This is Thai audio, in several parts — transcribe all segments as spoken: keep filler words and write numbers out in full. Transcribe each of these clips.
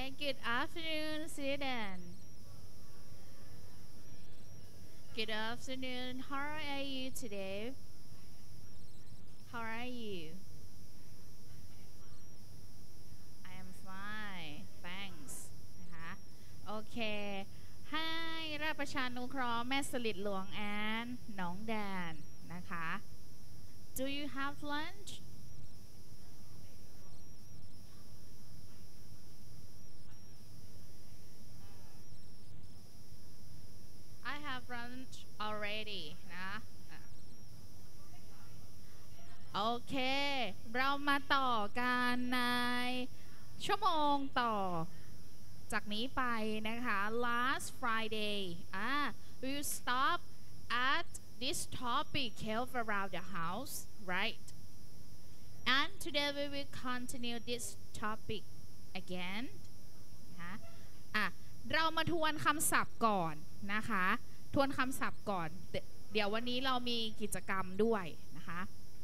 good afternoon, student. Good afternoon. How are you today? How are you? I am fine. Thanks. นะคะโอเคให้ราชประชานุเคราะห์แม่สลิดหลวงแอนน้องแดนนะคะ Do you have lunch? I have lunch already นะโอเคเรามาต่อกันในชั่วโมงต่อจากนี้ไปนะคะ last Friday อ่า we will stop at this topic help around the house right and today we will continue this topic again นะอ่ะเรามาทวนคำศัพท์ก่อนนะคะทวนคำศัพท์ก่อนเดี๋ยววันนี้เรามีกิจกรรมด้วยนะคะ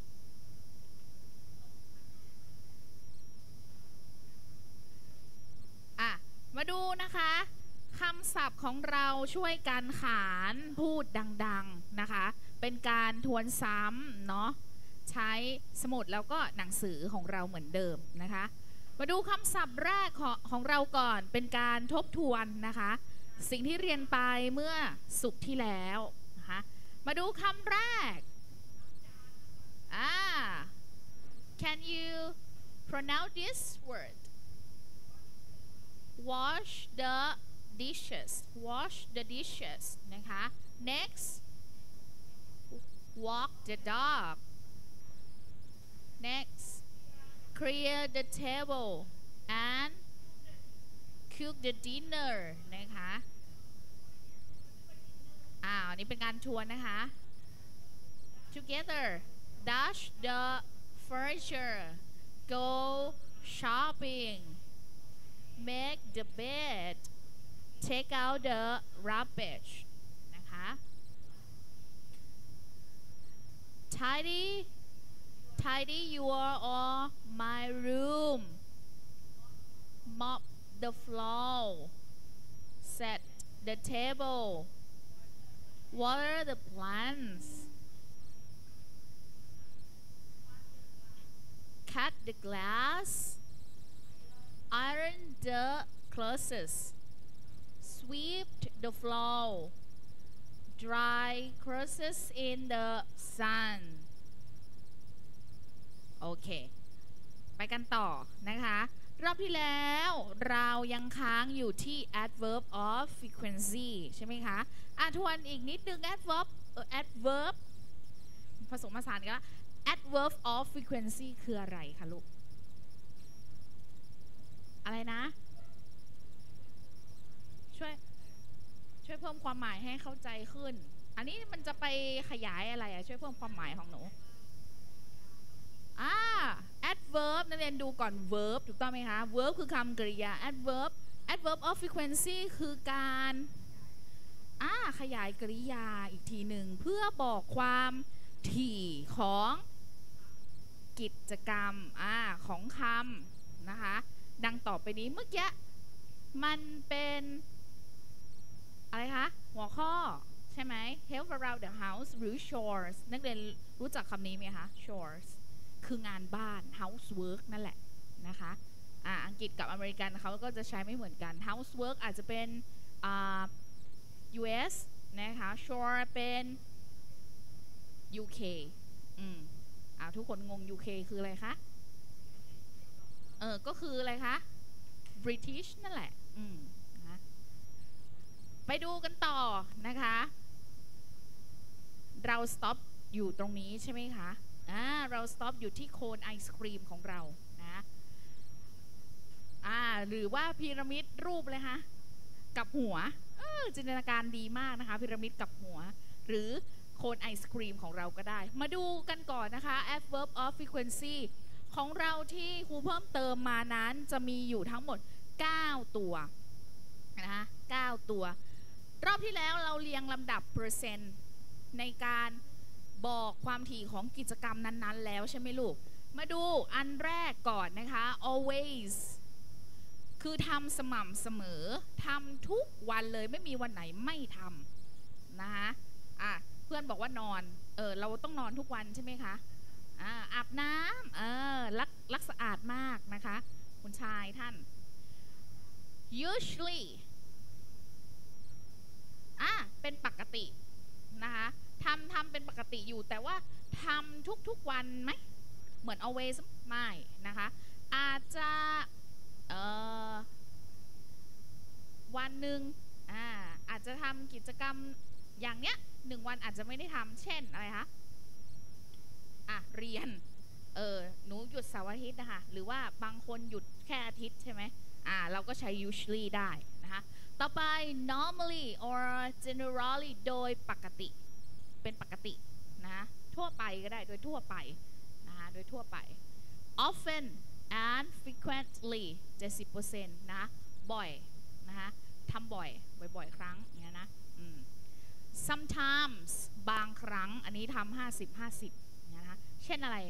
อ่ะมาดูนะคะคำศัพท์ของเราช่วยกันขานพูดดังๆนะคะเป็นการทวนซ้ำเนาะใช้สมุดแล้วก็หนังสือของเราเหมือนเดิมนะคะมาดูคำศัพท์แรกของของเราก่อนเป็นการทบทวนนะคะสิ่งที่เรียนไปเมื่อศุกร์ที่แล้วนะคะมาดูคำแรกอ่า Can you pronounce this word wash the dishes wash the dishes นะคะ next walk the dog next clear the table and cook the dinner นะคะอ้าวนี่เป็นการชวนนะคะ together dust the furniture go shopping make the bed take out the rubbish นะคะ tidy tidy your or my room mop the floor set the table water the plants cut the glass iron the clothes sweep the floor dry clothes in the sun โอเคไปกันต่อนะคะรอบที่แล้วเรายังค้างอยู่ที่ adverb of frequency ใช่ไหมคะอ่ะทวนอีกนิดนึง adverb เอ่อ adverb ผสมผสานกัน adverb of frequency คืออะไรคะลูกอะไรนะช่วยช่วยเพิ่มความหมายให้เข้าใจขึ้นอันนี้มันจะไปขยายอะไรอะช่วยเพิ่มความหมายของหนูอ่า adverb นักเรียนดูก่อน verb ถูกต้องไหมคะ verb คือคำกริยา adverb adverb of frequency คือการอ่าขยายกริยาอีกทีหนึ่งเพื่อบอกความถี่ของกิจกรรมอ่าของคำนะคะดังต่อไปนี้เมื่อกี้มันเป็นอะไรคะหัวข้อใช่ไหม help around the house หรือ chores นักเรียนรู้จักคำนี้ไหมคะ chores คืองานบ้าน housework นั่นแหละนะคะอ่าอังกฤษกับอเมริกันเขาก็จะใช้ไม่เหมือนกัน housework อาจจะเป็นอ่า ยู เอส นะคะ chore เป็น ยู เค อืมอ่าทุกคนงง ยู เค คืออะไรคะเออก็คืออะไรคะ British นั่นแหละอืมนะไปดูกันต่อนะคะเรา stop อยู่ตรงนี้ใช่ไหมคะอ่าเรา stop อยู่ที่โคนไอศครีมของเรานะอ่าหรือว่าพีระมิดรูปเลยคะกับหัวเออจินตนาการดีมากนะคะพีระมิดกับหัวหรือโคนไอศครีมของเราก็ได้มาดูกันก่อนนะคะ adverb of frequency ของเราที่ครูเพิ่มเติมมานั้นจะมีอยู่ทั้งหมดเก้าตัวนะคะเก้าตัวรอบที่แล้วเราเรียงลำดับเปอร์เซ็นต์ในการบอกความถี่ของกิจกรรมนั้นๆแล้วใช่ไหมลูกมาดูอันแรกก่อนนะคะ always คือทำสม่ำเสมอทำทุกวันเลยไม่มีวันไหนไม่ทำนะคะอ่ะเพื่อนบอกว่านอนเออเราต้องนอนทุกวันใช่ไหมคะอ่าอาบน้ำเออรักรักสะอาดมากนะคะคุณชายท่าน usually อ่ะเป็นปกตินะคะทำทำเป็นปกติอยู่แต่ว่าทำทุกๆวันไหมเหมือน always ไม่นะคะอาจจะเอ่อวันหนึ่งอ่าอาจจะทำกิจกรรมอย่างเนี้ยหนึ่งวันอาจจะไม่ได้ทำเช่นอะไรคะอ่ะเรียนเออหนูหยุดเสาร์อาทิตย์นะคะหรือว่าบางคนหยุดแค่อาทิตย์ใช่ไหมอ่าเราก็ใช้ usually ได้นะคะต่อไป normally or generally โดยปกติเป็นปกตินะทั่วไปก็ได้โดยทั่วไปนะคะโดยทั่วไป often and frequently เจ็ดสิบเปอร์เซ็นต์ นะบ่อยนะคะทำบ่อยบ่อยๆครั้งอย่างนี้นะ sometimes บางครั้งอันนี้ทำห้าสิบ ห้าสิบนะคะเช่นอะไร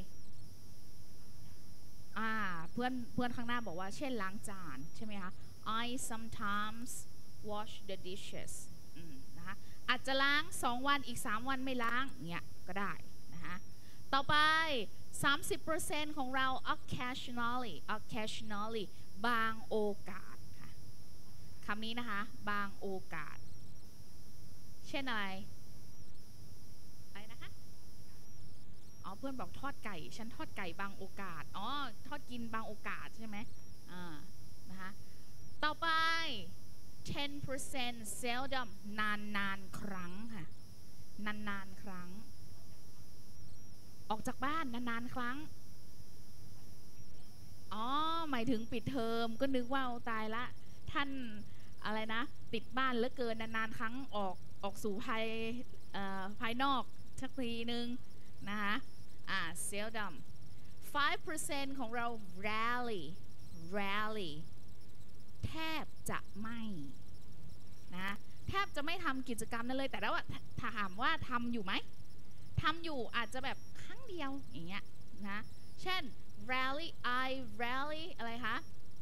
อ่าเพื่อนเพื่อนข้างหน้าบอกว่าเช่นล้างจานใช่ไหมคะ I sometimes wash the dishes นะคะอาจจะล้างสองวันอีกสามวันไม่ล้างเงี้ยก็ได้นะคะต่อไป สามสิบเปอร์เซ็นต์ ของเรา occasionally occasionally บางโอกาสค่ะคำนี้นะคะบางโอกาสเช่นอะไรอะไรนะคะอ๋อเพื่อนบอกทอดไก่ฉันทอดไก่บางโอกาสอ๋อทอดกินบางโอกาสใช่ไหมอ่านะคะต่อไป ten percent seldom นานนานครั้งค่ะนานนานครั้งออกจากบ้านนานๆครั้งอ๋อหมายถึงปิดเทอมก็นึกว่าตายละท่านอะไรนะติดบ้านเหลือเกินนานๆครั้งออกออกสู่ภายภายนอกสักทีนึงนะคะอ่า seldom five percent ของเรา rarely rarely แทบจะไม่นะแทบจะไม่ทำกิจกรรมนั้นเลยแต่ว่าถามว่าทำอยู่ไหมทำอยู่อาจจะแบบครั้งเดียวอย่างเงี้ยนะเช่น rarely I rarely อะไรคะ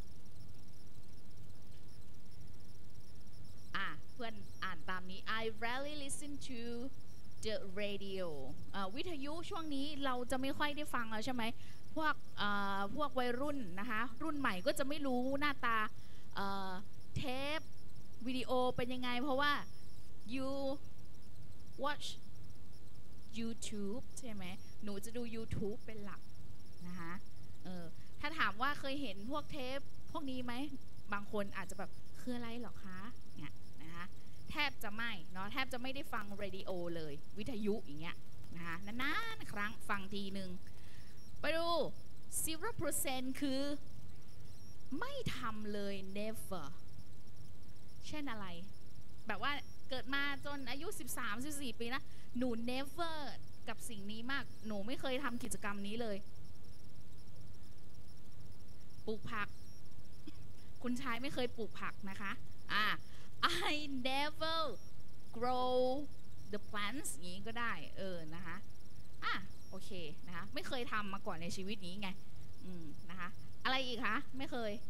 อ่ะเพื่อนอ่านตามนี้ I rarely listen to the radio วิทยุช่วงนี้เราจะไม่ค่อยได้ฟังแล้วใช่ไหมพวกพวกวัยรุ่นนะคะรุ่นใหม่ก็จะไม่รู้หน้าตาเทปวิดีโอเป็นยังไงเพราะว่า you watch YouTube ใช่ไหมหนูจะดู YouTube เป็นหลักนะคะเออถ้าถามว่าเคยเห็นพวกเทปพวกนี้ไหมบางคนอาจจะแบบคืออะไรหรอคะเนี่ยนะคะแทบจะไม่เนาะแทบจะไม่ได้ฟังเรดิโอเลยวิทยุอย่างเงี้ยนะคะนานๆครั้งฟังทีนึงไปดู zero percent คือไม่ทำเลย never เช่นอะไรแบบว่าเกิดมาจนอายุสิบสาม สิบสี่ปีนะหนู never กับสิ่งนี้มากหนูไม่เคยทำกิจกรรมนี้เลยปลูกผักคุณชายไม่เคยปลูกผักนะคะอ่า I never grow the plants อย่างนี้ก็ได้เออนะคะอ่ะโอเคนะคะไม่เคยทำมาก่อนในชีวิตนี้ไงอืมนะคะอะไรอีกคะไม่เคย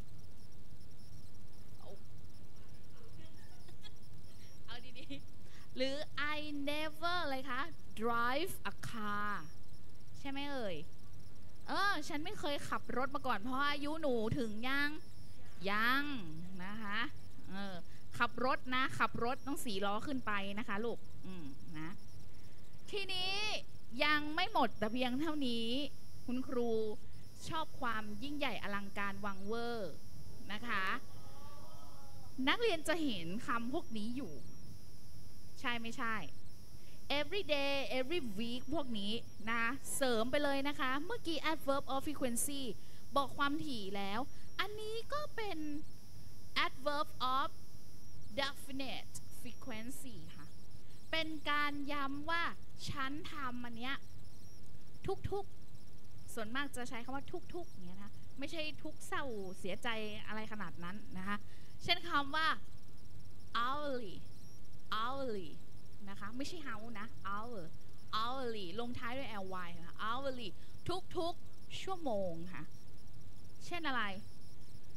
เอาดีๆหรือ I never อะไรคะ drive a car ใช่ไหมเอ่ยเออฉันไม่เคยขับรถมาก่อนเพราะอายุหนูถึงยังยังนะคะเออขับรถนะขับรถต้องสี่ล้อขึ้นไปนะคะลูกอืมนะทีนี้ยังไม่หมดแต่เพียงเท่านี้คุณครูชอบความยิ่งใหญ่อลังการวังเวอร์นะคะนักเรียนจะเห็นคำพวกนี้อยู่ใช่ไม่ใช่ every day every week พวกนี้นะเสริมไปเลยนะคะเมื่อกี้ adverb of frequency บอกความถี่แล้วอันนี้ก็เป็น adverb of definite frequency ค่ะเป็นการย้ำว่าฉันทำอันเนี้ยทุกๆส่วนมากจะใช้คำว่าทุกๆอย่างเงี้ยนะไม่ใช่ทุกเศร้าเสียใจอะไรขนาดนั้นนะคะเช่นคำว่า hourly hourly นะคะไม่ใช่ how นะ hour hourly ลงท้ายด้วย ly ค่ะ hourly ทุกๆชั่วโมงค่ะเช่นอะไร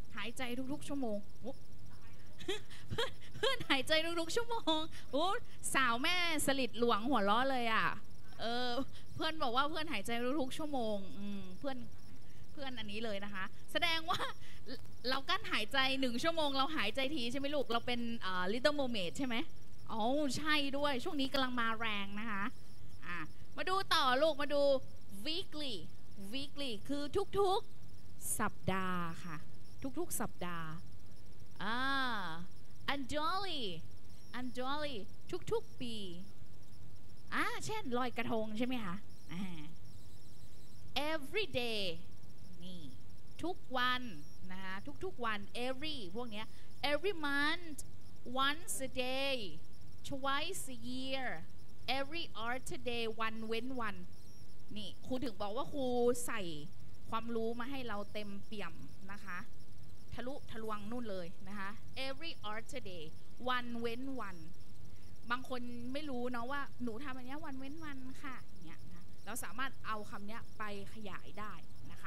หายใจทุกๆชั่วโมงเพื่อนเพื่อนหายใจทุกๆชั่วโมงโอ้สาวแม่สลิดหลวงหัวล้อเลยอ่ะเออเพื่อนบอกว่าเพื่อนหายใจทุกๆชั่วโมงอืมเพื่อนเพื่อนอันนี้เลยนะคะแสดงว่าเรากั้นหายใจหนึ่งชั่วโมงเราหายใจทีใช่ไหมลูกเราเป็นอ่า Little Mermaid ใช่ไหมอ๋อใช่ด้วยช่วงนี้กำลังมาแรงนะคะอ่ะมาดูต่อลูกมาดู weekly weekly คือทุกๆสัปดาห์ค่ะทุกๆสัปดาห์อ่า annually annually ทุกๆปีอ่าเช่นลอยกระทงใช่ไหมคะอ่า every day นี่ทุกวันนะคะทุกๆวัน every พวกเนี้ย every month once a day twice a year every other day วันเว้นวันนี่ครูถึงบอกว่าครูใส่ความรู้มาให้เราเต็มเปี่ยมนะคะทะลุทะลวงนู่นเลยนะคะ every other day วันเว้นวันบางคนไม่รู้เนาะว่าหนูทำอันนี้วันเว้นวันค่ะเนี่ยนะเราสามารถเอาคำนี้ไปขยายได้นะคะ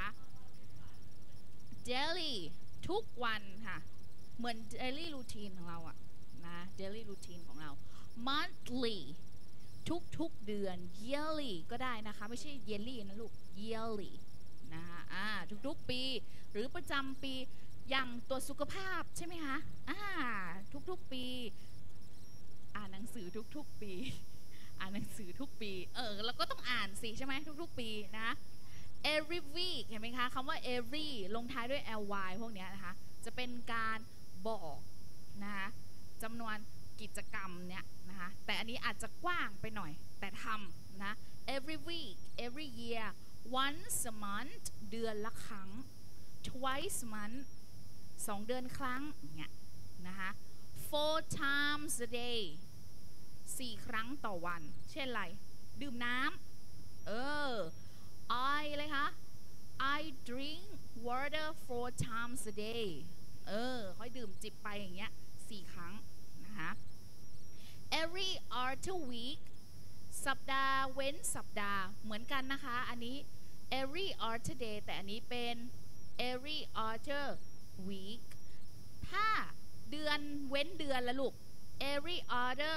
daily ทุกวันค่ะเหมือน daily routine ของเราอะนะ daily routine ของเรา monthly ทุกๆเดือน yearly ก็ได้นะคะไม่ใช่ yearly นะลูก yearly นะคะอ่าทุกๆปีหรือประจำปีอย่างตัวสุขภาพใช่ไหมคะอ่าทุกๆปีอ่านหนังสือทุกๆปีอ่านหนังสือทุกปีเออเราก็ต้องอ่านสิใช่ไหมทุกๆปีนะ every week เห็นไหมคะคำว่า every ลงท้ายด้วย ly พวกนี้นะคะจะเป็นการบอกนะคะจำนวนกิจกรรมเนี้ยนะคะแต่อันนี้อาจจะกว้างไปหน่อยแต่ทำนะ every week every year once a month เดือนละครั้ง twice a month สองเดือนครั้งเนี่ยนะคะ four times a day สี่ครั้งต่อวันเช่นไรดื่มน้ำเออ I อะไรคะ I drink water four times a day เออค่อยดื่มจิบไปอย่างเงี้ยสี่ครั้งนะคะ every other week สัปดาห์เว้นสัปดาห์เหมือนกันนะคะอันนี้ every other day แต่อันนี้เป็น every other week ถ้าเดือนเว้นเดือนละลูก every other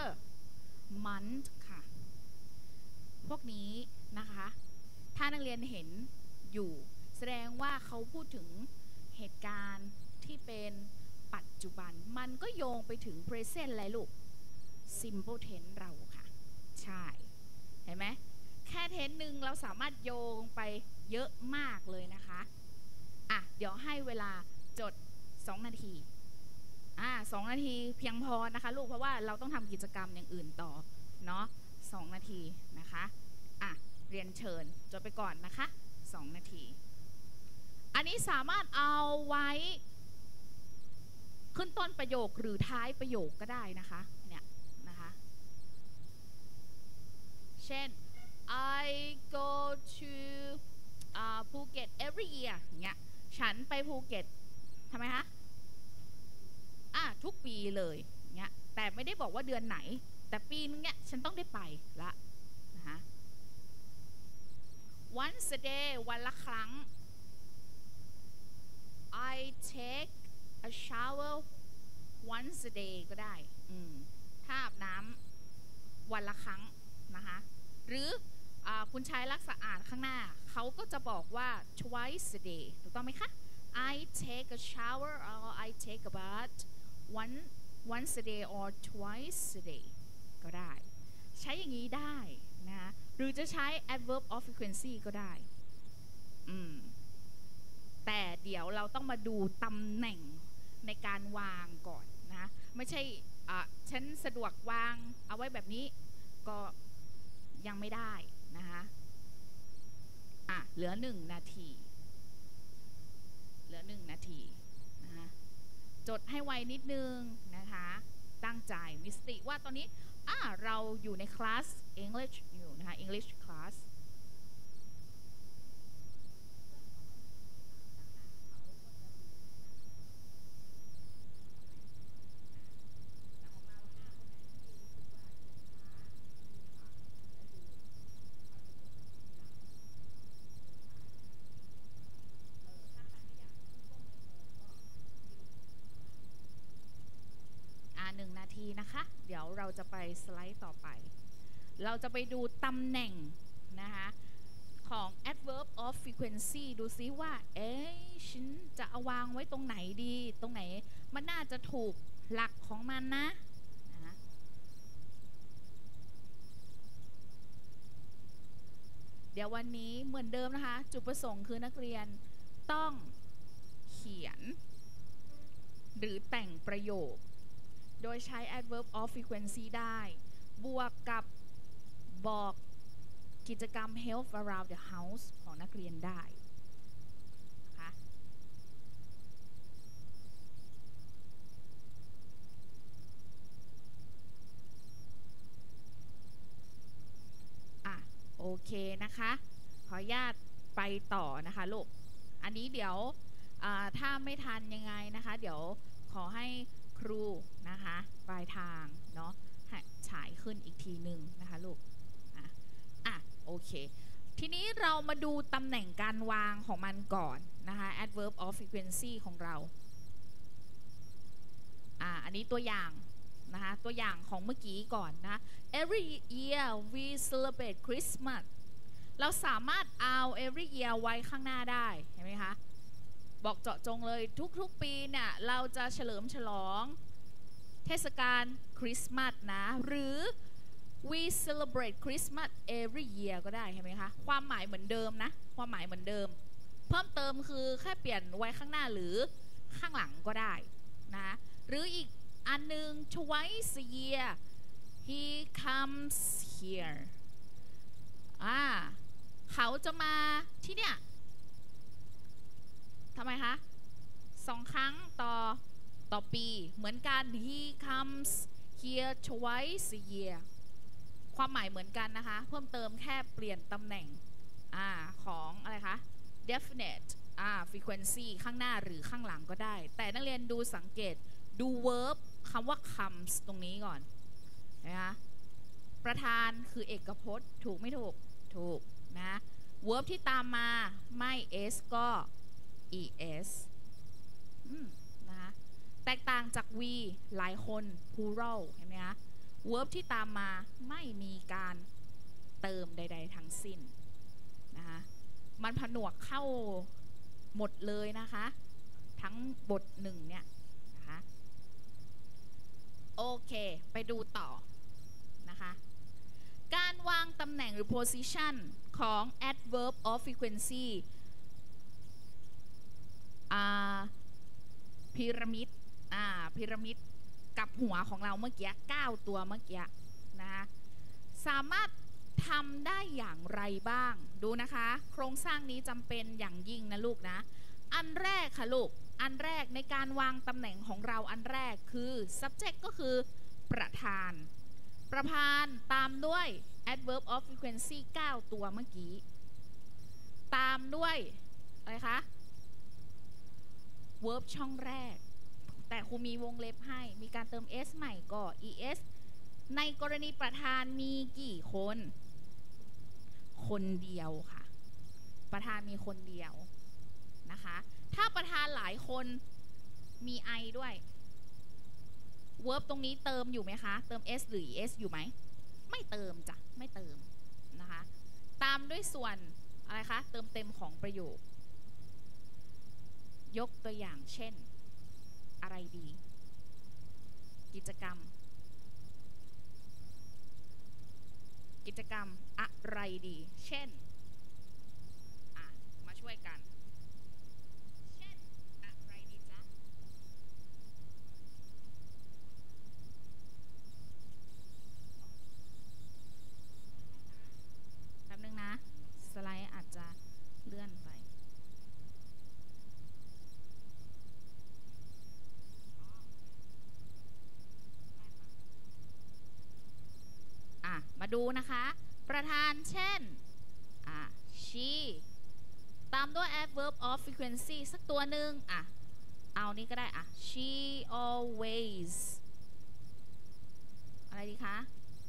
month ค่ะพวกนี้นะคะถ้านักเรียนเห็นอยู่แสดงว่าเขาพูดถึงเหตุการณ์ที่เป็นปัจจุบันมันก็โยงไปถึง present อะไรลูก simple tense เราค่ะใช่เห็นไหมแค่เทนหนึ่งเราสามารถโยงไปเยอะมากเลยนะคะอ่ะเดี๋ยวให้เวลาจดสองนาทีอ่ะสองนาทีเพียงพอนะคะลูกเพราะว่าเราต้องทำกิจกรรมอย่างอื่นต่อเนาะสองนาทีนะคะอ่ะเรียนเชิญจดไปก่อนนะคะสองนาทีอันนี้สามารถเอาไว้ขึ้นต้นประโยคหรือท้ายประโยคก็ได้นะคะเนี่ยนะคะเช่น I go to uh, Phuket every year เนี่ยฉันไปภูเก็ตทำไมคะอ่ะทุกปีเลยเนี่ยแต่ไม่ได้บอกว่าเดือนไหนแต่ปีนึงเนี่ยฉันต้องได้ไปละนะคะ once a day วันละครั้ง I take a shower once a day ก็ได้อืมถ้าอาบน้ำวันละครั้งนะคะหรืออคุณชายรักสะอาดข้างหน้าเขาก็จะบอกว่า twice a day ถูกต้องไหมคะ I take a shower or I take a bath one once a day or twice a day ก็ได้ใช้อย่างนี้ได้นะหรือจะใช้ adverb of frequency ก็ได้อืมแต่เดี๋ยวเราต้องมาดูตำแหน่งในการวางก่อนนะไม่ใช่อ่ะฉันสะดวกวางเอาไว้แบบนี้ก็ยังไม่ได้นะคะอ่ะเหลือหนึ่งนาทีเหลือหนึ่งนาทีนะคะจดให้ไวนิดนึงนะคะตั้งใจมีสติว่าตอนนี้อ่ะเราอยู่ในคลาส English อยู่นะคะ English class นะคะ เดี๋ยวเราจะไปสไลด์ต่อไปเราจะไปดูตำแหน่งนะคะของ adverb of frequency ดูซิว่าเอ๊ะฉันจะเอาวางไว้ตรงไหนดีตรงไหนมันน่าจะถูกหลักของมันนะนะเดี๋ยววันนี้เหมือนเดิมนะคะจุดประสงค์คือนักเรียนต้องเขียนหรือแต่งประโยคโดยใช้ adverb of frequency ได้บวกกับบอกกิจกรรม help around the house ของนักเรียนได้นะคะอ่ะโอเคนะคะขออนุญาตไปต่อนะคะลูกอันนี้เดี๋ยวถ้าไม่ทันยังไงนะคะเดี๋ยวขอให้ครูนะคะปลายทางเนาะฉายขึ้นอีกทีหนึ่งนะคะลูกอ่ะอ่ะโอเคทีนี้เรามาดูตำแหน่งการวางของมันก่อนนะคะ adverb of frequency ของเราอ่ะอันนี้ตัวอย่างนะคะตัวอย่างของเมื่อกี้ก่อนนะ every year we celebrate Christmas เราสามารถเอา every year ไว้ข้างหน้าได้เห็นไหมคะบอกเจาะจงเลยทุกๆปีเนี่ยเราจะเฉลิมฉลองเทศกาลคริสต์มาสนะหรือ we celebrate Christmas every year ก็ได้เห็นไหมคะความหมายเหมือนเดิมนะความหมายเหมือนเดิมเพิ่มเติมคือแค่เปลี่ยนไว้ข้างหน้าหรือข้างหลังก็ได้นะหรืออีกอันนึง twice a year he comes here อ่าเขาจะมาที่เนี่ยทำไมคะสองครั้งต่อต่อปีเหมือนกัน he comes here twice a year ความหมายเหมือนกันนะคะเพิ่มเติมแค่เปลี่ยนตำแหน่งอ่าของอะไรคะ definite อ่า frequency ข้างหน้าหรือข้างหลังก็ได้แต่นักเรียนดูสังเกตดู verb คำว่า comes ตรงนี้ก่อนนะคะประธานคือเอกพจน์ถูกไม่ถูกถูกนะ verb ที่ตามมาไม่ s ก็ es นะคะแตกต่างจาก we หลายคน plural เห็นไหมคะ verb ที่ตามมาไม่มีการเติมใดๆทั้งสิ้นนะคะมันผนวกเข้าหมดเลยนะคะทั้งบทหนึ่งเนี่ยนะคะโอเคไปดูต่อนะคะการวางตำแหน่งหรือ position ของ adverb of frequency อ่าพีระมิดอ่าพีระมิดกับหัวของเราเมื่อกี้เก้าตัวเมื่อกี้นะคะสามารถทำได้อย่างไรบ้างดูนะคะโครงสร้างนี้จำเป็นอย่างยิ่งนะลูกนะอันแรกค่ะลูกอันแรกในการวางตำแหน่งของเราอันแรกคือ subject ก็คือประธานประธานตามด้วย adverb of frequency เก้าตัวเมื่อกี้ตามด้วยอะไรคะ verb ช่องแรกแต่ครูมีวงเล็บให้มีการเติม s ใหม่ก็ es ในกรณีประธานมีกี่คนคนเดียวค่ะประธานมีคนเดียวนะคะถ้าประธานหลายคนมี i ด้วย verb ตรงนี้เติมอยู่ไหมคะเติม s หรือ es อยู่ไหมไม่เติมจ้ะไม่เติมนะคะตามด้วยส่วนอะไรคะเติมเต็มของประโยคยกตัวอย่างเช่นอะไรดีกิจกรรมกิจกรรมอะไรดีเช่นอ่ะมาช่วยกันเช่นอะไรดีจ๊ะแป๊บนึงนะสไลด์อาจจะเลื่อนไปมาดูนะคะประธานเช่นอ่ะ she ตามด้วย adverb of frequency สักตัวหนึ่งอ่ะเอานี้ก็ได้อ่ะ she always อะไรดีคะ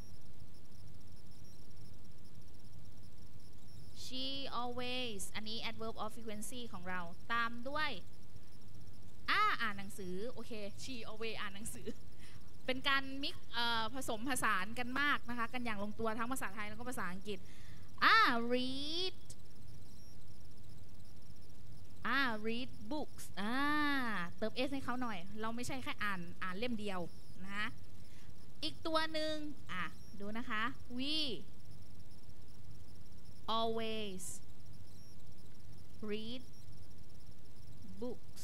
she always อันนี้ adverb of frequency ของเราตามด้วยอ่าอ่านหนังสือโอเค she always อ่านหนังสือเป็นการมิกผสมผสานกันมากนะคะกันอย่างลงตัวทั้งภาษาไทยแล้วก็ภาษาอังกฤษอ่า read อ่า read books อ่าเติม s ให้เขาหน่อยเราไม่ใช่แค่อ่านอ่านเล่มเดียวนะอีกตัวหนึ่งอ่ะดูนะคะ we always read books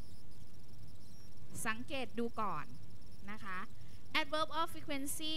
สังเกตดูก่อนนะคะ adverb of frequency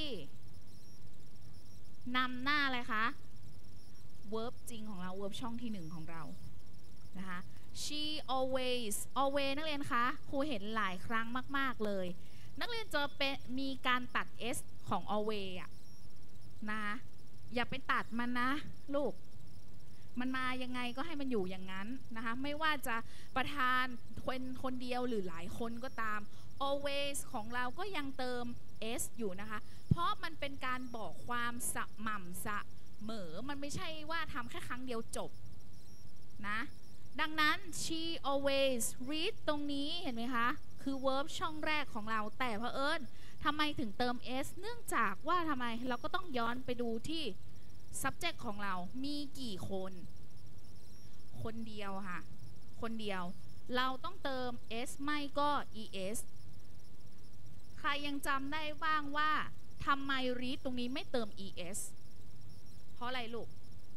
นำหน้าอะไรคะ verb จริงของเรา verb ช่องที่หนึ่งของเรานะคะ she always always นักเรียนคะครูเห็นหลายครั้งมากๆเลยนักเรียนจะเป็นมีการตัด s ของ always อะนะอย่าไปตัดมันนะลูกมันมายังไงก็ให้มันอยู่อย่างนั้นนะคะไม่ว่าจะประธานคนคนเดียวหรือหลายคนก็ตาม always ของเราก็ยังเติม s อยู่นะคะเพราะมันเป็นการบอกความสม่ำเสมอมันไม่ใช่ว่าทำแค่ครั้งเดียวจบนะดังนั้น she always read ตรงนี้เห็นไหมคะคือ verb ช่องแรกของเราแต่เผอิญทำไมถึงเติม s เนื่องจากว่าทำไมเราก็ต้องย้อนไปดูที่ subject ของเรามีกี่คนคนเดียวค่ะคนเดียวเราต้องเติม s ไม่ก็ es ใครยังจำได้บ้างว่าทำไม read ตรงนี้ไม่เติม es เพราะอะไรลูก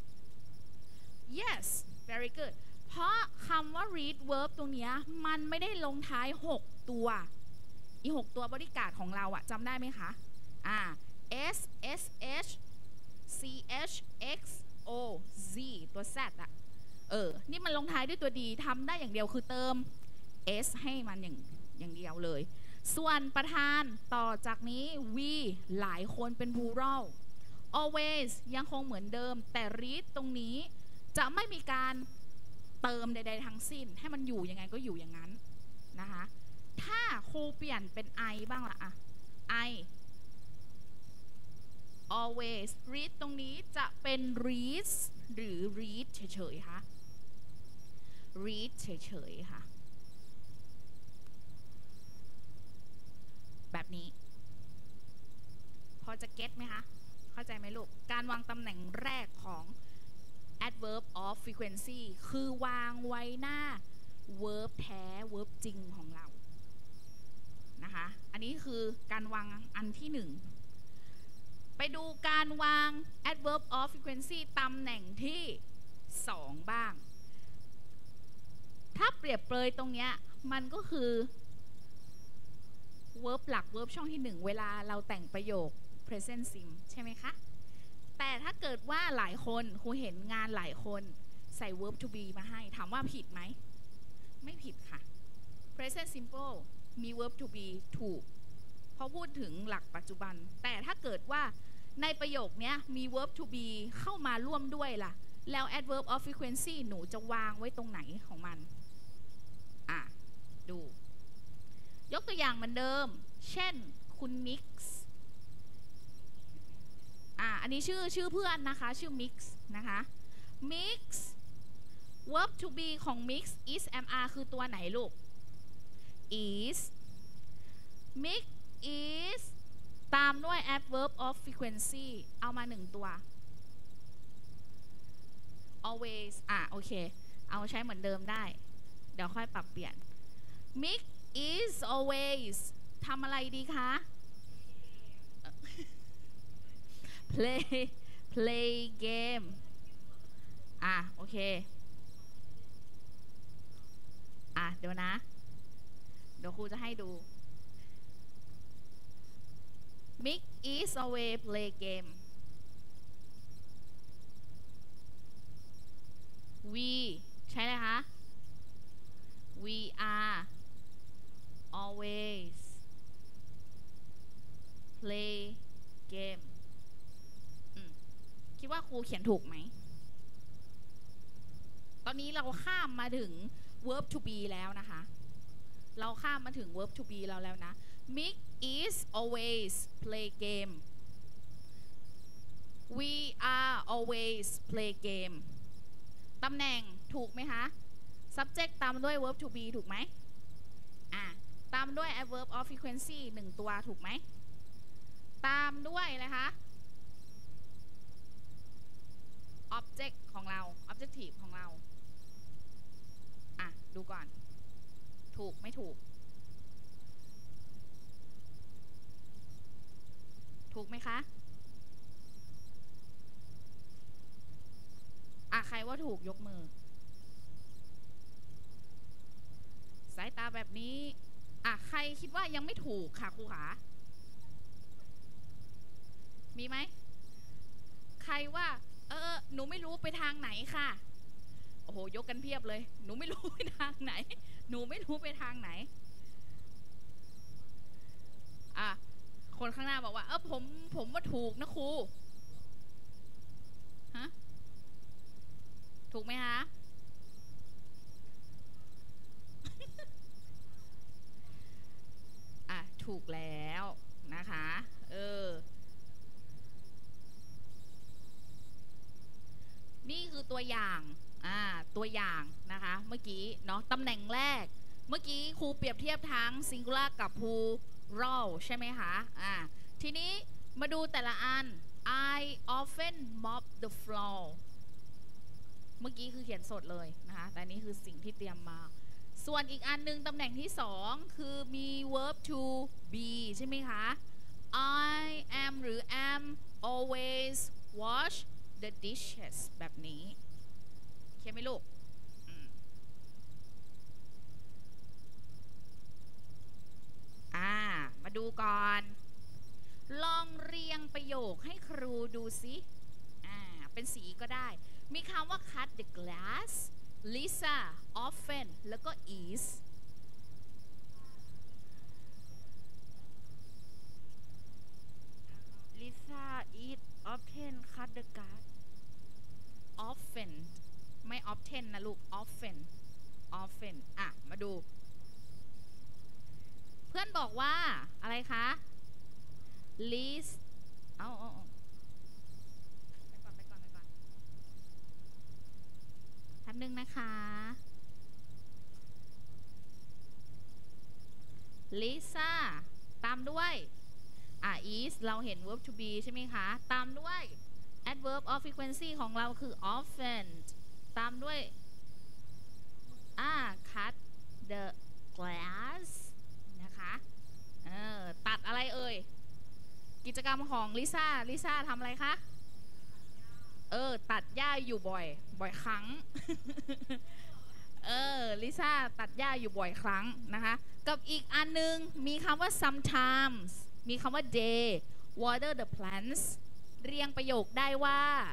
yes very good เพราะคำว่า read verb ตรงนี้มันไม่ได้ลงท้ายหกตัวอีหกตัวบริการของเราอะจำได้ไหมคะอ่า s s h c h x o z ตัว z อะเออนี่มันลงท้ายด้วยตัวดีทำได้อย่างเดียวคือเติม s ให้มันอย่างอย่างเดียวเลยส่วนประธานต่อจากนี้ we หลายคนเป็น plural always ยังคงเหมือนเดิมแต่ read ตรงนี้จะไม่มีการเติมใดๆทั้งสิ้นให้มันอยู่ยังไงก็อยู่อย่างนั้นนะคะถ้าครูเปลี่ยนเป็น I บ้างล่ะอะ I always read ตรงนี้จะเป็น reads หรือ read เฉยๆค่ะ read เฉยๆค่ะแบบนี้พอจะเก็ตไหมคะเข้าใจไหมลูกการวางตำแหน่งแรกของ adverb of frequency คือวางไว้หน้า verb แท้ verb จริงของเรานะคะอันนี้คือการวางอันที่หนึ่งไปดูการวาง adverb of frequency ตำแหน่งที่สองบ้างถ้าเปรียบเปรยตรงเนี้ยมันก็คือ verb หลัก verb ช่องที่หนึ่งเวลาเราแต่งประโยค present sim ใช่ไหมคะแต่ถ้าเกิดว่าหลายคนครูเห็นงานหลายคนใส่ verb to be มาให้ถามว่าผิดไหมไม่ผิดค่ะ present simple มี verb to be ถูกเพราะพูดถึงหลักปัจจุบันแต่ถ้าเกิดว่าในประโยคนี้มี verb to be เข้ามาร่วมด้วยล่ะแล้ว adverb of frequency หนูจะวางไว้ตรงไหนของมันอ่ะดูยกตัวอย่างเหมือนเดิมเช่นคุณ mix อ่ะอันนี้ชื่อชื่อเพื่อนนะคะชื่อ mix นะคะ mix verb to be ของ mix is mr คือตัวไหนลูก is mix is ตามด้วย adverb of frequency เอามาหนึ่งตัว always อ่ะโอเคเอาใช้เหมือนเดิมได้เดี๋ยวค่อยปรับเปลี่ยน mix is always ทำอะไรดีคะ play play game อ่ะโอเคอ่ะเดี๋ยวนะเดี๋ยวครูจะให้ดู mix is always play game we ใช่ไหมคะ we are always play game คิดว่าครูเขียนถูกไหมตอนนี้เราข้ามมาถึง verb to be แล้วนะคะเราข้ามมาถึง verb to be เราแล้วนะ mix is always play game we are always play game ตำแหน่งถูกไหมคะ subject ตามด้วย verb to be ถูกไหมอ่ะตามด้วย adverb of frequency หนึ่งตัวถูกไหมตามด้วยอะไรคะ object ของเรา objective ของเราอ่ะดูก่อนถูกไม่ถูกถูกไหมคะอ่ะใครว่าถูกยกมือสายตาแบบนี้อ่ะใครคิดว่ายังไม่ถูกค่ะครูขามีไหมใครว่าเออหนูไม่รู้ไปทางไหนค่ะโอ้โหยกกันเพียบเลยหนูไม่รู้ไปทางไหนหนูไม่รู้ไปทางไหนอ่ะคนข้างหน้าบอกว่าเออผมผมว่าถูกนะครูฮะถูกไหมคะอ่ะถูกแล้วนะคะเออนี่คือตัวอย่างอ่าตัวอย่างนะคะเมื่อกี้เนาะตำแหน่งแรกเมื่อกี้ครูเปรียบเทียบทั้ง singular กับ plural ใช่ไหมคะอ่าทีนี้มาดูแต่ละอัน I often mop the floor เมื่อกี้คือเขียนสดเลยนะคะแต่นี้คือสิ่งที่เตรียมมาส่วนอีกอันนึงตำแหน่งที่สองคือมี verb to be ใช่ไหมคะ I am หรือ am always wash the dishes แบบนี้โอเคไหมลูกอ่ามาดูก่อนลองเรียงประโยคให้ครูดูสิอ่าเป็นสีก็ได้มีคำว่า cut the glass Lisa often แล้วก็ is Lisa eat often cut the grass often ไม่ often นะลูก often often อ่ะมาดูเพื่อนบอกว่าอะไรคะ Liz เอาเอาเอาไปก่อนไปก่อนไปก่อนแป๊บนึงนะคะ Lisa ตามด้วยอ่ะ is เราเห็น verb to be ใช่ไหมคะตามด้วย adverb of frequency ของเราคือ often ตามด้วยอ่า cut the glass นะคะเออตัดอะไรเอ่ยกิจกรรมของลิซ่าลิซ่าทำอะไรคะเออตัดหญ้าอยู่บ่อยบ่อยครั้ง เออลิซ่าตัดหญ้าอยู่บ่อยครั้งนะคะกับอีกอันนึงมีคำว่า sometimes มีคำว่า day water the plants เรียงประโยคได้ว่า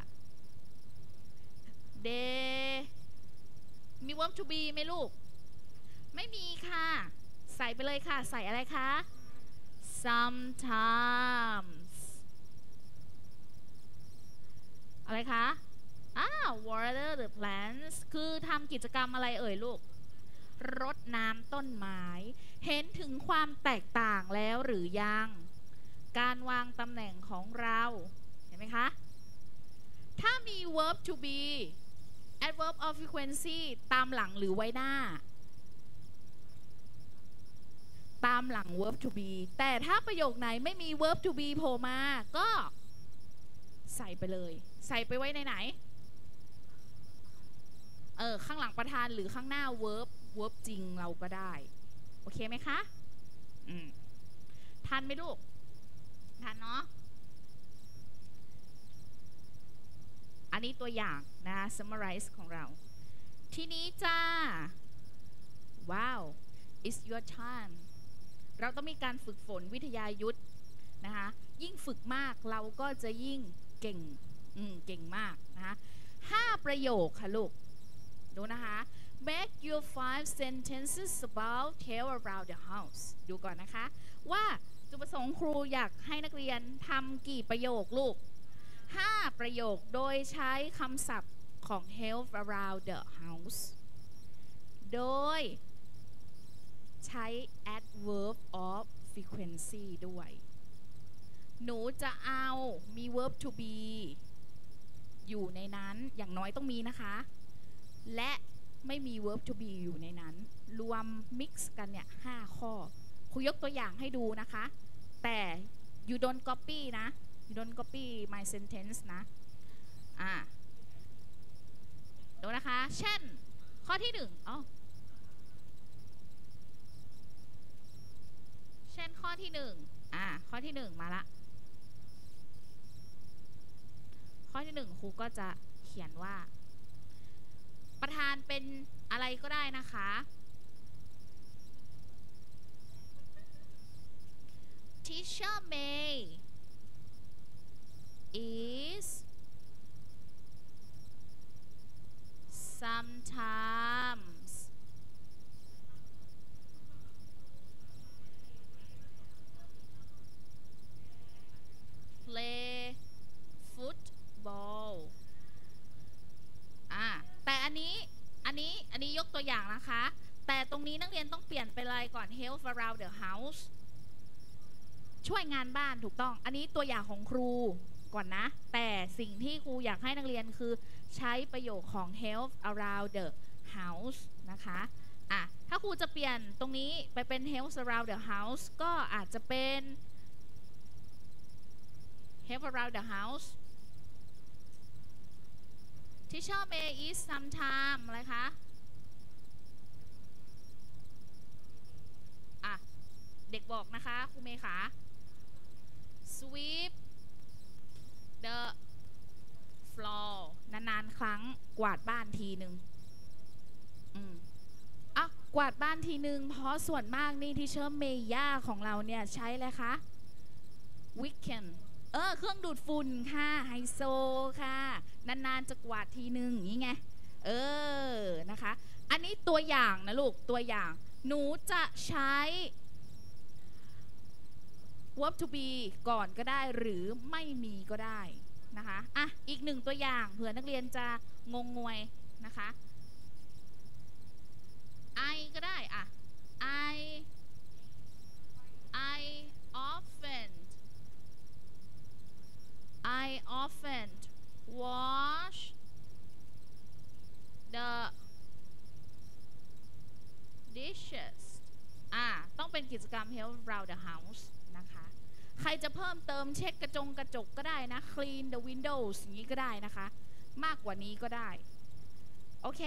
day มี verb to be ไหมลูกไม่มีค่ะใส่ไปเลยค่ะใส่อะไรคะ sometimes อะไรคะอ้าว water the plants คือทำกิจกรรมอะไรเอ่ยลูกรดน้ำต้นไม้เห็นถึงความแตกต่างแล้วหรือยังการวางตำแหน่งของเราเห็นไหมคะถ้ามี verb to be adverb of frequency ตามหลังหรือไว้หน้าตามหลัง verb to be แต่ถ้าประโยคไหนไม่มี verb to be โผล่มาก็ใส่ไปเลยใส่ไปไว้ในไหนเออข้างหลังประธานหรือข้างหน้า verb verb จริงเราก็ได้โอเคไหมคะอืมทันไหมลูกทันเนาะอันนี้ตัวอย่างนะ summarize ของเราทีนี้จ้าว้าว it's your time เราต้องมีการฝึกฝนวิทยายุทธนะคะยิ่งฝึกมากเราก็จะยิ่งเก่งอืมเก่งมากนะคะห้าประโยคค่ะลูกดูนะคะ make your five sentences about tell around the house ดูก่อนนะคะว่าจุดประสงค์ครูอยากให้นักเรียนทำกี่ประโยคลูกห้าประโยคโดยใช้คำศัพท์ของ help around the house โดยใช้ adverb of frequency ด้วยหนูจะเอามี verb to be อยู่ในนั้นอย่างน้อยต้องมีนะคะและไม่มี verb to be อยู่ในนั้นรวม mix กันเนี่ยห้าข้อครูยกตัวอย่างให้ดูนะคะแต่ you don't copy นะ you don't copy my sentence นะอ่าดูนะคะเช่นข้อที่หนึ่งอ๋อเช่นข้อที่หนึ่งอ่าข้อที่หนึ่งมาละข้อที่หนึ่งครูก็จะเขียนว่าประธานเป็นอะไรก็ได้นะคะ Teacher May is sometimes play football อ่าแต่อันนี้อันนี้อันนี้ยกตัวอย่างนะคะแต่ตรงนี้นักเรียนต้องเปลี่ยนเป็นอะไรก่อน help around the house ช่วยงานบ้านถูกต้องอันนี้ตัวอย่างของครูก่อนนะแต่สิ่งที่ครูอยากให้นักเรียนคือใช้ประโยคของ help around the house นะคะอ่ะถ้าครูจะเปลี่ยนตรงนี้ไปเป็น help around the house ก็อาจจะเป็น help around the house Teacher May is sometime อะไรคะอ่ะเด็กบอกนะคะครูเมย์ค่ะ sweep the floor นานๆครั้งกวาดบ้านทีหนึ่งอืมอ่ะกวาดบ้านทีหนึ่งเพราะส่วนมากนี่ที่เชื่อเมย่าของเราเนี่ยใช้อะไรคะ weekend เออเครื่องดูดฝุ่นค่ะไฮโซค่ะนานๆจะกวาดทีหนึ่งอย่างนี้ไงเออนะคะอันนี้ตัวอย่างนะลูกตัวอย่างหนูจะใช้ verb to be ก่อนก็ได้หรือไม่มีก็ได้นะคะอ่ะอีกหนึ่งตัวอย่างเผื่อนักเรียนจะงงงวยนะคะ I ก็ได้อ่ะ I I often I often wash the dishes อ่าต้องเป็นกิจกรรม help around the house นะคะใครจะเพิ่มเติมเช็ดกระจงกระจกก็ได้นะ clean the windows อย่างนี้ก็ได้นะคะมากกว่านี้ก็ได้โอเค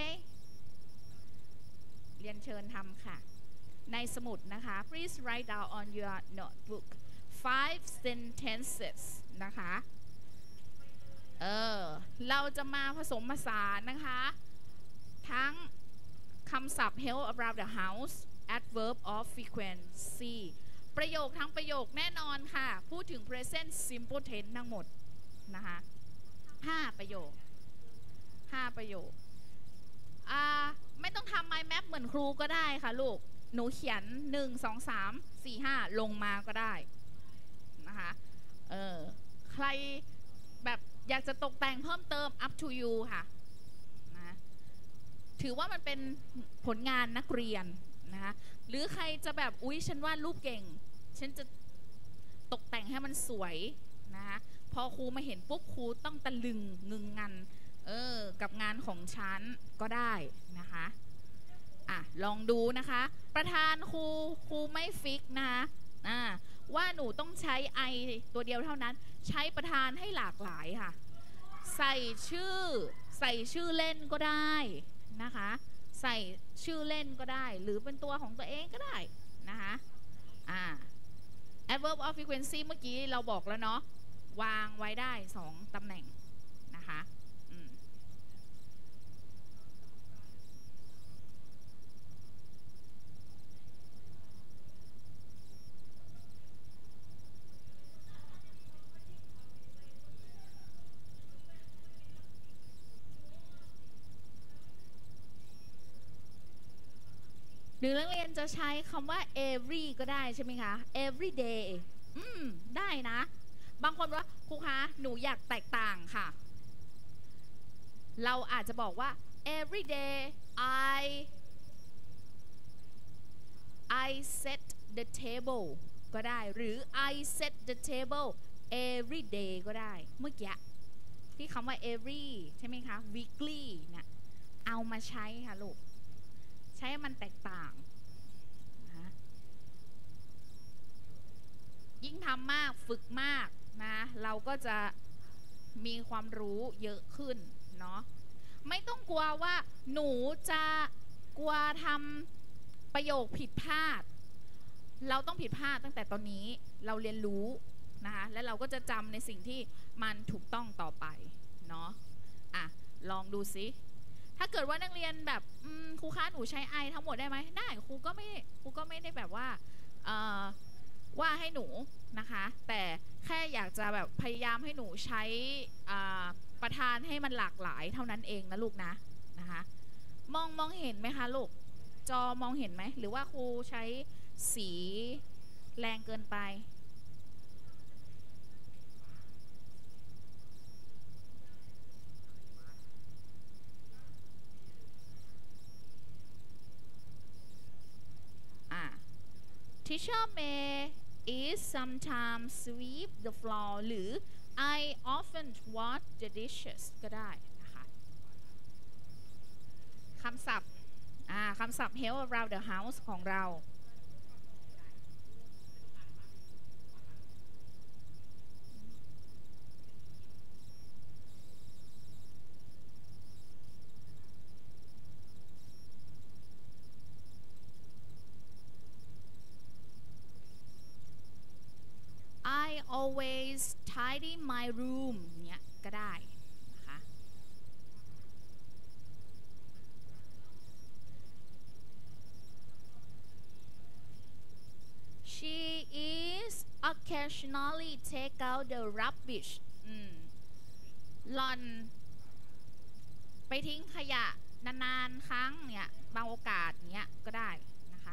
เรียนเชิญทำค่ะในสมุดนะคะ please write down on your notebook five sentences นะคะเออเราจะมาผสมผสานนะคะทั้งคำศัพท์ help around the house adverb of frequency ประโยคทั้งประโยคแน่นอนค่ะพูดถึง present simple tense ทั้งหมดนะคะห้าประโยคห้าประโยคอ่าไม่ต้องทำ mind map เหมือนครูก็ได้ค่ะลูกหนูเขียนหนึ่ง สอง สาม สี่ ห้าลงมาก็ได้นะคะเออใครแบบอยากจะตกแต่งเพิ่มเติม up to you ค่ะนะถือว่ามันเป็นผลงานนักเรียนนะคะหรือใครจะแบบอุ๊ยฉันวาดรูปเก่งฉันจะตกแต่งให้มันสวยนะคะพอครูมาเห็นปุ๊บครูต้องตะลึงงึงงันเออกับงานของฉันก็ได้นะคะอ่ะลองดูนะคะประธานครูครูไม่ฟิกนะคะอ่าว่าหนูต้องใช้ I ตัวเดียวเท่านั้นใช้ประธานให้หลากหลายค่ะใส่ชื่อใส่ชื่อเล่นก็ได้นะคะใส่ชื่อเล่นก็ได้หรือเป็นตัวของตัวเองก็ได้นะคะอ่า adverb of frequency เมื่อกี้เราบอกแล้วเนาะวางไว้ได้สองตำแหน่งนะคะอืมหรือนักเรียนจะใช้คำว่า every ก็ได้ใช่ไหมคะ every day อืมได้นะบางคนว่าครูคะหนูอยากแตกต่างค่ะเราอาจจะบอกว่า every day I I set the table ก็ได้หรือ I set the table every day ก็ได้เมื่อกี้ที่คำว่า every ใช่ไหมคะ weekly เนี่ยเอามาใช้ค่ะลูกใช้มันแตกต่างนะยิ่งทำมากฝึกมากนะเราก็จะมีความรู้เยอะขึ้นเนาะไม่ต้องกลัวว่าหนูจะกลัวทำประโยคผิดพลาดเราต้องผิดพลาดตั้งแต่ตอนนี้เราเรียนรู้นะคะและเราก็จะจำในสิ่งที่มันถูกต้องต่อไปเนาะอ่ะลองดูซิถ้าเกิดว่านักเรียนแบบครูคะหนูใช้ I ทั้งหมดได้ไหมได้ครูก็ไม่ครูก็ไม่ได้แบบว่าว่าให้หนูนะคะแต่แค่อยากจะแบบพยายามให้หนูใช้ประธานให้มันหลากหลายเท่านั้นเองนะลูกนะนะคะมองมองเห็นไหมคะลูกจอมองเห็นไหมหรือว่าครูใช้สีแรงเกินไปอ่ะ Teacher May is sometimes sweep the floor หรือ I often wash the dishes ก็ได้นะคะคำศัพท์อ่าคำศัพท์ help around the house ของเราI always tidy my room เนี้ยก็ได้นะคะ She is occasionally take out the rubbish อืมหล่อนไปทิ้งขยะนานๆครั้งเนี่ยบางโอกาสเนี้ยก็ได้นะคะ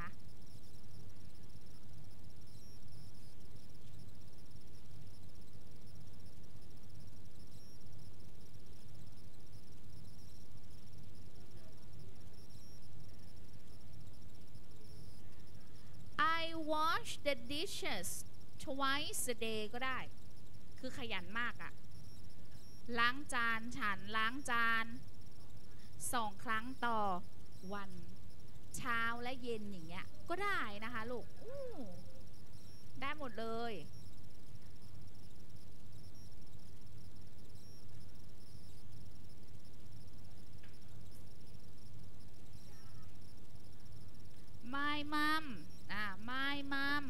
I wash the dishes twice a day ก็ได้คือขยันมากอะล้างจานฉันล้างจานสองครั้งต่อวันเช้าและเย็นอย่างเงี้ยก็ได้นะคะลูกได้หมดเลย My mom อ่า My mom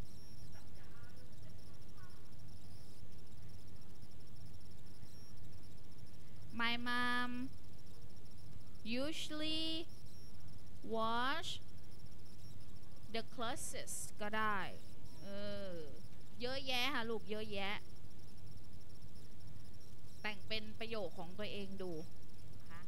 My mom usually wash the clothes ก็ได้เออเยอะแยะค่ะลูกเยอะแยะแต่งเป็นประโยคของตัวเองดูนะคะ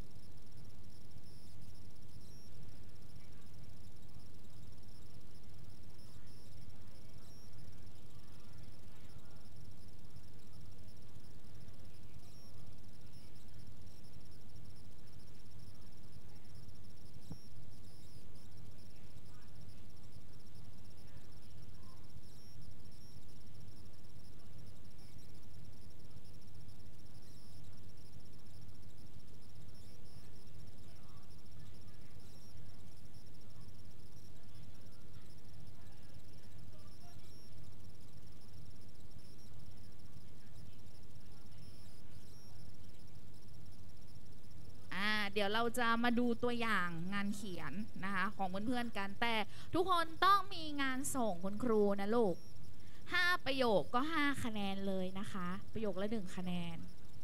เดี๋ยวเราจะมาดูตัวอย่างงานเขียนนะคะของเพื่อนๆกันแต่ทุกคนต้องมีงานส่งคุณครูนะลูกห้าประโยคก็ห้าคะแนนเลยนะคะประโยคละหนึ่งคะแนน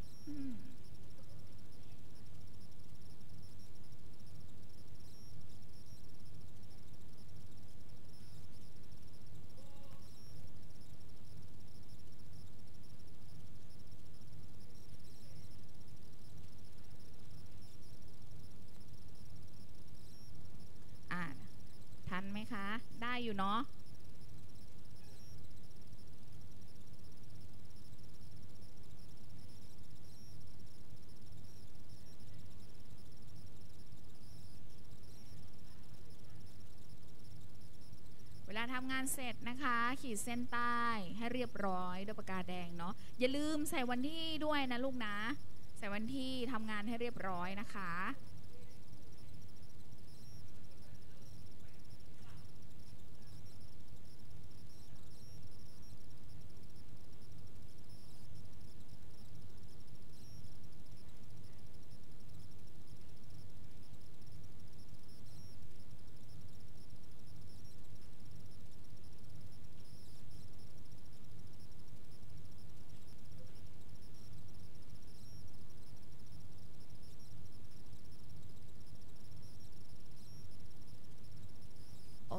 ทันไหมคะได้อยู่เนาะเวลาทำงานเสร็จนะคะขีดเส้นใต้ให้เรียบร้อยด้วยปากกาแดงเนาะอย่าลืมใส่วันที่ด้วยนะลูกนะใส่วันที่ทำงานให้เรียบร้อยนะคะ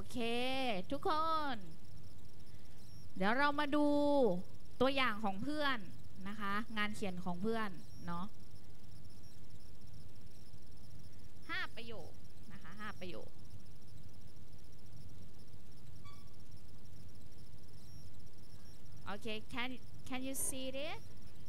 เค ทุกคน เดี๋ยวเรามาดูตัวอย่างของเพื่อนนะคะ งานเขียนของเพื่อนเนาะห้าประโยคนะคะห้าประโยค โอเค can can you see it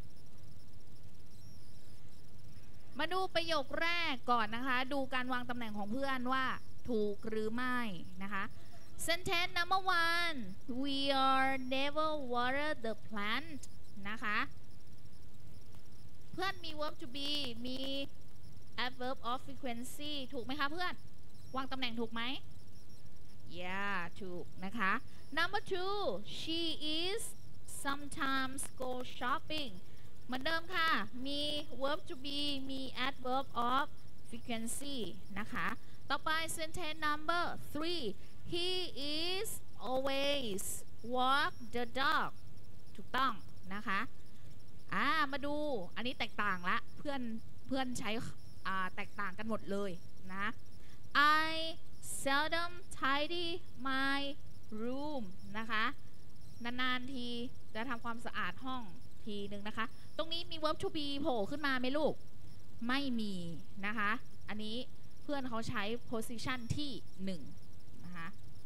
มาดูประโยคแรกก่อนนะคะ ดูการวางตำแหน่งของเพื่อนว่าถูกหรือไม่นะคะ sentence number one we are never water the plant นะคะ เพื่อนมี verb to be มี adverb of frequency ถูกไหมคะเพื่อน วางตำแหน่งถูกไหม yeah ถูกนะคะ number two she is sometimes go shopping เหมือนเดิมค่ะ มี verb to be มี adverb of frequency นะคะ ต่อไป sentence number three he is always walk the dog ถูกต้องนะคะอ่ามาดูอันนี้แตกต่างละเพื่อนเพื่อนใช้อ่าแตกต่างกันหมดเลยนะ I seldom tidy my room นะคะนานๆทีจะทำความสะอาดห้องทีนึงนะคะตรงนี้มี verb to be โผล่ขึ้นมาไหมลูกไม่มีนะคะอันนี้เพื่อนเขาใช้ position ที่หนึ่งนะคะ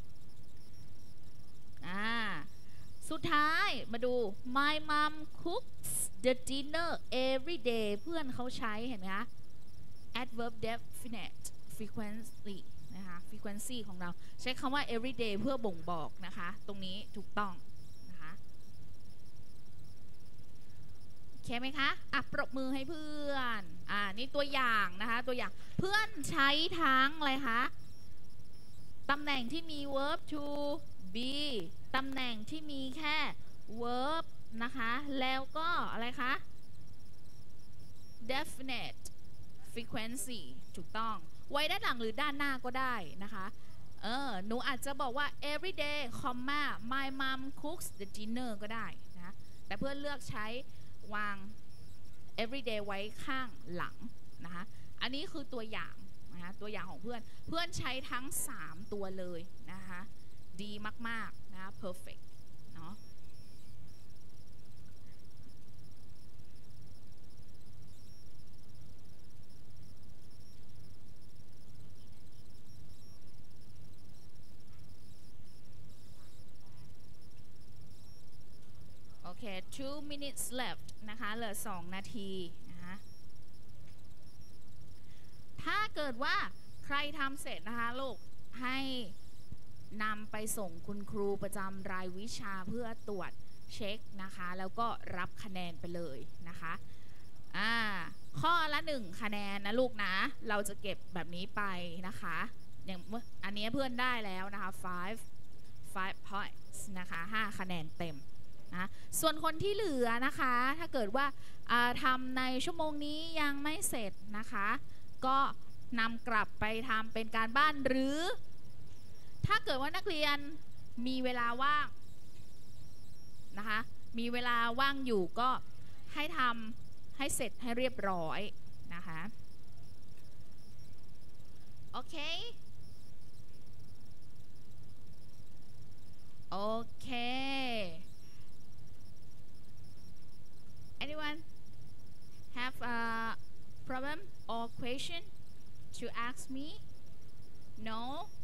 อ่าสุดท้ายมาดู my mom cooks the dinner every day เพื่อนเขาใช้เห็นไหมคะ adverb definite frequency นะคะ frequency ของเราใช้คำว่า every day เพื่อบ่งบอกนะคะตรงนี้ถูกต้องนะคะโอเคไหมคะอ่ะปรบมือให้เพื่อนอ่านี่ตัวอย่างนะคะตัวอย่างเพื่อนใช้ทั้งอะไรคะตำแหน่งที่มี verb to be ตำแหน่งที่มีแค่ verb นะคะแล้วก็อะไรคะ definite frequency ถูกต้องไว้ด้านหลังหรือด้านหน้าก็ได้นะคะเออหนูอาจจะบอกว่า every day comma my mom cooks the dinner ก็ได้นะแต่เพื่อนเลือกใช้วาง every day ไว้ข้างหลังนะคะอันนี้คือตัวอย่างนะคะตัวอย่างของเพื่อนเพื่อนใช้ทั้งสามตัวเลยนะคะดีมากๆนะ perfect เนาะโอเค two minutes left นะคะเหลือสองนาทีนะคะถ้าเกิดว่าใครทำเสร็จนะคะลูกให้นำไปส่งคุณครูประจำรายวิชาเพื่อตรวจเช็คนะคะแล้วก็รับคะแนนไปเลยนะคะอ่าข้อละหนึ่งคะแนนนะลูกนะเราจะเก็บแบบนี้ไปนะคะอย่างอันนี้เพื่อนได้แล้วนะคะ five five points นะคะห้าคะแนนเต็มนะส่วนคนที่เหลือนะคะถ้าเกิดว่าทำในชั่วโมงนี้ยังไม่เสร็จนะคะก็นำกลับไปทำเป็นการบ้านหรือถ้าเกิดว่านักเรียนมีเวลาว่างนะคะมีเวลาว่างอยู่ก็ให้ทำให้เสร็จให้เรียบร้อยนะคะโอเคโอเค anyone have a problem or question to ask me no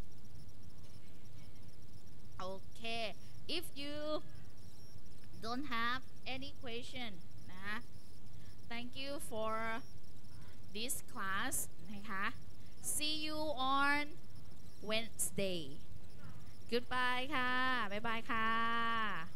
okay if you don't have any question นะ thank you for this class นะคะ see you on Wednesday goodbye ค่ะบ๊ายบายค่ะ